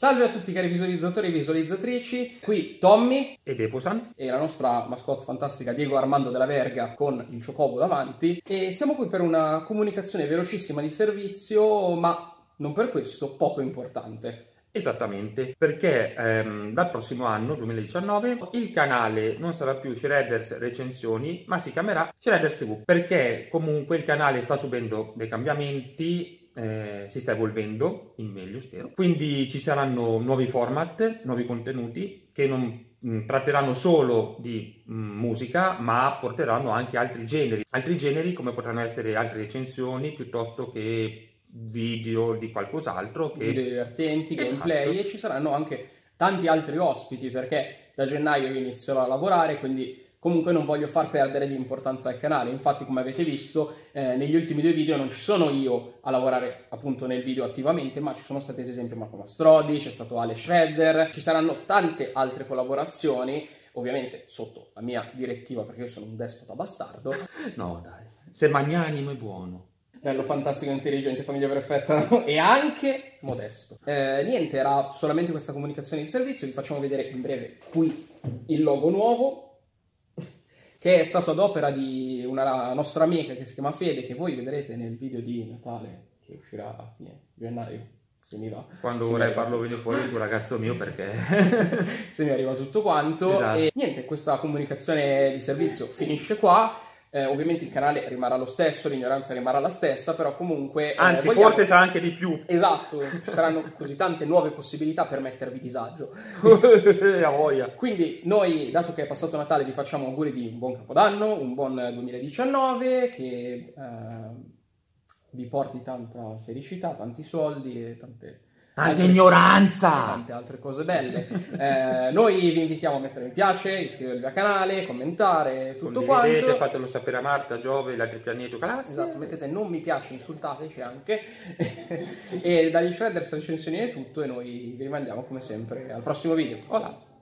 Salve a tutti cari visualizzatori e visualizzatrici, qui Tommy ed Eposan e la nostra mascotte fantastica Diego Armando della Verga con il Chocobo davanti, e siamo qui per una comunicazione velocissima di servizio, ma non per questo poco importante. Esattamente, perché dal prossimo anno, 2019, il canale non sarà più Shredders Recensioni, ma si chiamerà Shredders TV, perché comunque il canale sta subendo dei cambiamenti, si sta evolvendo in meglio, spero. Quindi ci saranno nuovi format, nuovi contenuti che non tratteranno solo di musica, ma porteranno anche altri generi come potranno essere altre recensioni piuttosto che video di qualcos'altro, Video divertenti, esatto, gameplay, e ci saranno anche tanti altri ospiti, perché da gennaio io inizierò a lavorare, quindi comunque non voglio far perdere di importanza al canale. Infatti, come avete visto, negli ultimi 2 video non ci sono io a lavorare appunto nel video attivamente, ma ci sono stati ad esempio Marco Mastrodi, c'è stato Ale Shredder, ci saranno tante altre collaborazioni, ovviamente sotto la mia direttiva, perché io sono un despota bastardo. No dai, se magnanimo è buono. Bello, fantastico, intelligente, famiglia perfetta e anche modesto. Niente, era solamente questa comunicazione di servizio. Vi facciamo vedere in breve qui il logo nuovo, che è stato ad opera di una nostra amica che si chiama Fede, che voi vedrete nel video di Natale che uscirà a fine gennaio, se mi va. Quando vorrei farlo venire fuori il tuo ragazzo mio, perché se mi arriva tutto quanto. Esatto. E niente, questa comunicazione di servizio finisce qua. Ovviamente il canale rimarrà lo stesso, l'ignoranza rimarrà la stessa, però comunque... anzi, forse sarà anche di più. Esatto, ci saranno così tante nuove possibilità per mettervi disagio. A voglia. Quindi noi, dato che è passato Natale, vi facciamo auguri di un buon Capodanno, un buon 2019, che vi porti tanta felicità, tanti soldi e tante ignoranza! Tante altre cose belle. Noi vi invitiamo a mettere mi piace, iscrivervi al canale, commentare, tutto quanto. Fatelo sapere a Marta, Giove, gli altri pianeti galassie. Esatto, mettete non mi piace, insultateci anche. E dagli Shredders recensioni è tutto, e noi vi rimandiamo come sempre al prossimo video. Hola!